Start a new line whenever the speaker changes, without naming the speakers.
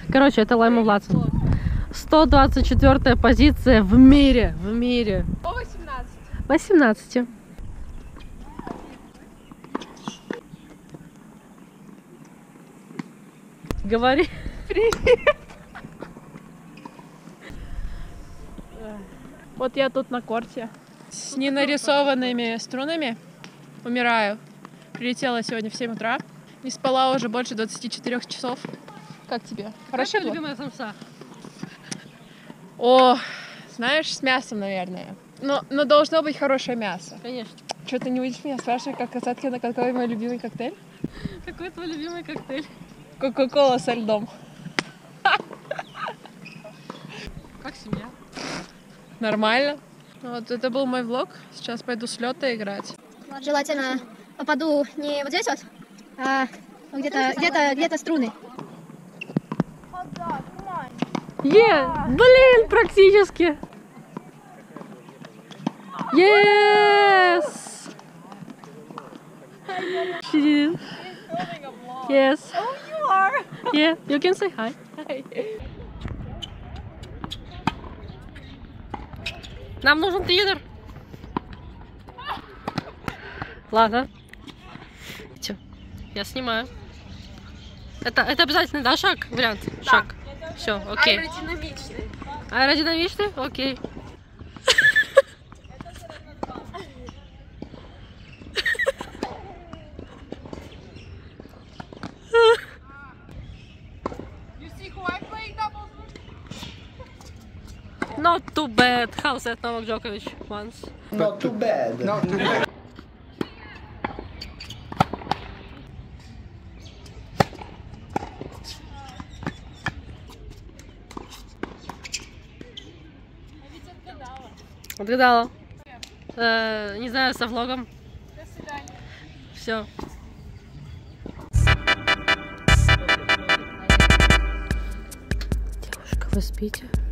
Короче, это Лайма Владсон. 124-я позиция в мире. В мире.
По 18.
18. Говори.
Привет. Вот я тут на корте с ненарисованными струнами. Умираю. Прилетела сегодня в 7 утра. Не спала уже больше 24 часов. Как тебе? Хорошо было?
Любимая самса.
О, знаешь, с мясом, наверное. Но должно быть хорошее мясо.
Конечно.
Что ты не видишь меня? Спрашиваешь, как касатки, на какой мой любимый коктейль?
Какой твой любимый коктейль?
Кока-кола со льдом.
Как семья?
Нормально. Вот это был мой влог. Сейчас пойду с лёта играть.
Желательно попаду не вот здесь вот, а где-то струны.
Блин, практически. Yes! She did it. Yes.
Oh, you are.
Yeah, you can say hi. Нам нужен тренер. Ладно. Чё? Я снимаю. Это обязательно, да, шаг? Вариант? Да. Шаг. Все, окей.
Аэродинамичный.
Аэродинамичный? Окей. Not too bad. How said Novak Djokovic once?
Not too bad. No.
Отгадала. Не знаю, со влогом.
До свидания.
Все. Девушка, вы спите?